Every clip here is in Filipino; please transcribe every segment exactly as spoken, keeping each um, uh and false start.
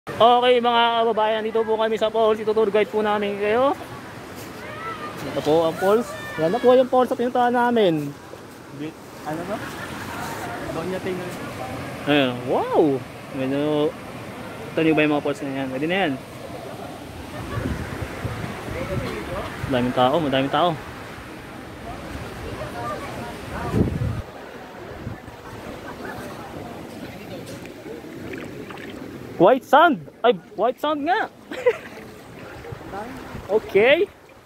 Okay mga kababayan, nandito po kami sa falls. Ito tour guide po namin kayo. Ito po ang falls. Yan na po yung falls sa pinuntahan namin. Ano ba? Donya tingnan. Ayan, wow! Medyo ito nyo ba yung mga falls na yan? Pwede na yan. Madaming tao, madaming tao. White sand! Ay, white sand nga! Okay.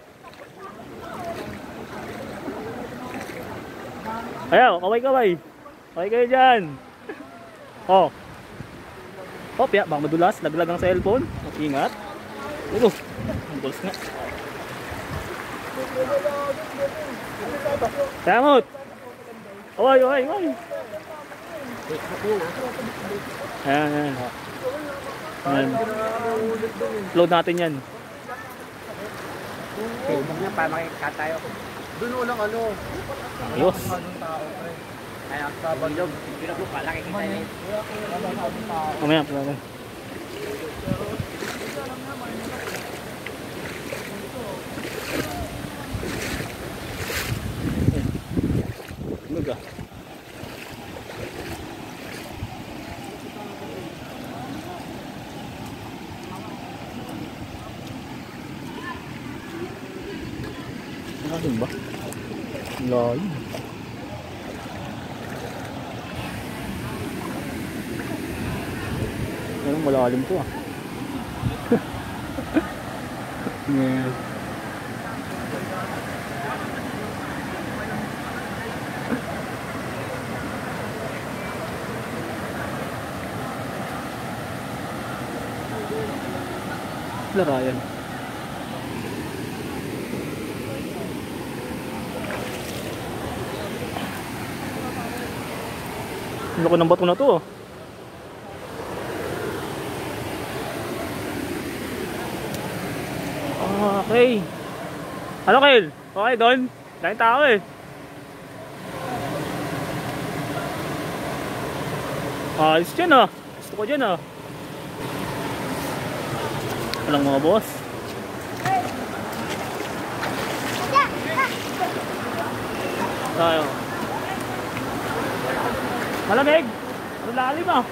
Ayaw, kaway-kaway. Kaway kayo dyan. Oh. Oh, piya, baka madulas. Laglag ang cellphone. Ingat. Ito. Ang balls nga. Samot! Kaway, kaway, kaway. Ayan, ayan. Ayan. Load natin yan. Okay, huwag niya para makikita tayo. Doon ulang ano. Ayos. Ayan, sa bandog. Pinag mo pala kikita yun. Mamaya, mamaya. Maga. Ano ba? Layo. Ano, malalim to ah. Yeah. Larayan. Ang laki ng bato na to. Okay. Ano Kyle? Okay doon? Daming tao eh. Ayos dyan ah. Gusto ko dyan ah. Walang mga boss. Tayo. Malamig. Ano lalim ah.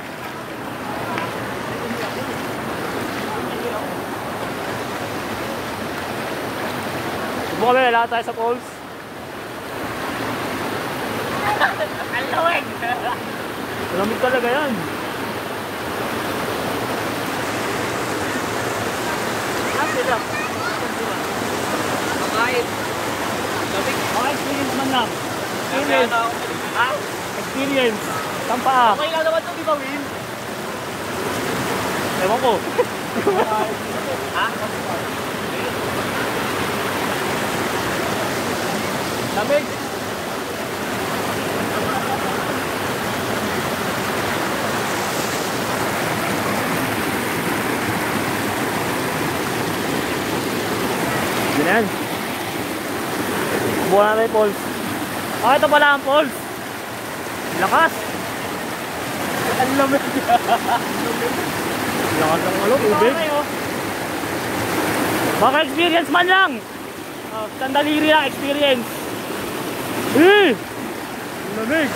Subukan mo, lahat tayo sa falls. Ang lawag! Malamig talaga yan. Ang sila. Makain. Lamig. Mga experience man lang. Experience. Ha? Experience. Tampa. Okay lang naman ito, di ba Win? Ewan ko. Ha? Lamig. Yan. Buwan natin yung falls. Oh, ito pala ang falls. Lakas. Ang lamig. Lakas ng ano, tubig. Baka experience man lang. Oh, sandaliri lang experience. Eh! Lamig.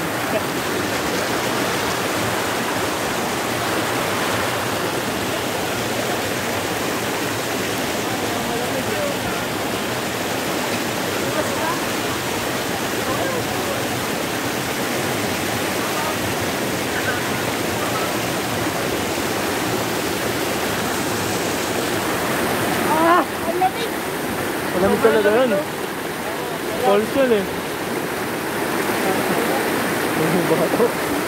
Malamig talaga yun. Falls yun eh. Ano ba ito?